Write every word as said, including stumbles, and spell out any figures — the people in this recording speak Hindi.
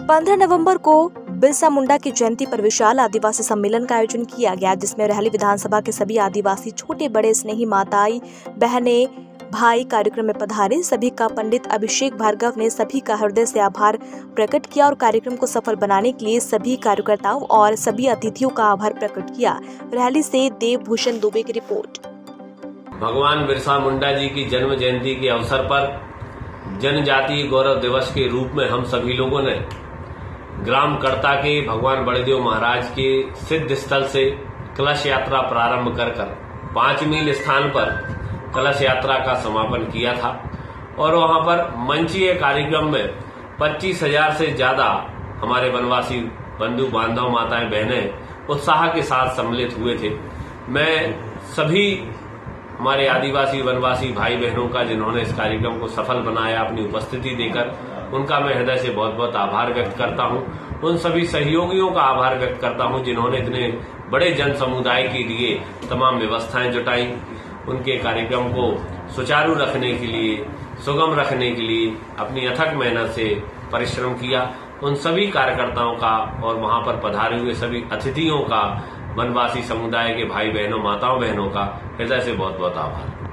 पंद्रह नवंबर को बिरसा मुंडा की जयंती पर विशाल आदिवासी सम्मेलन का आयोजन किया गया, जिसमें रेहली विधानसभा के सभी आदिवासी छोटे बड़े स्नेही माताएं बहनें भाई कार्यक्रम में पधारे। सभी का पंडित अभिषेक भार्गव ने सभी का हृदय से आभार प्रकट किया और कार्यक्रम को सफल बनाने के लिए सभी कार्यकर्ताओं और सभी अतिथियों का आभार प्रकट किया। रेहली से देवभूषण दुबे की रिपोर्ट। भगवान बिरसा मुंडा जी की जन्म जयंती के अवसर पर जनजातीय गौरव दिवस के रूप में हम सभी लोगों ने ग्राम कड़ता के भगवान बड़ेदेव महाराज के सिद्ध स्थल से कलश यात्रा प्रारंभ कर कर पांच मील स्थान पर कलश यात्रा का समापन किया था और वहां पर मंचीय कार्यक्रम में पच्चीस हजार से ज्यादा हमारे वनवासी बंधु बांधव माताएं बहनें उत्साह के साथ सम्मिलित हुए थे। मैं सभी हमारे आदिवासी वनवासी भाई बहनों का जिन्होंने इस कार्यक्रम को सफल बनाया अपनी उपस्थिति देकर, उनका मैं हृदय से बहुत बहुत आभार व्यक्त करता हूं। उन सभी सहयोगियों का आभार व्यक्त करता हूं जिन्होंने इतने बड़े जन समुदाय के लिए तमाम व्यवस्थाएं जुटाई, उनके कार्यक्रम को सुचारू रखने के लिए, सुगम रखने के लिए अपनी अथक मेहनत से परिश्रम किया। उन सभी कार्यकर्ताओं का और वहां पर पधारे हुए सभी अतिथियों का, वनवासी समुदाय के भाई बहनों माताओं बहनों का हृदय से बहुत बहुत आभार।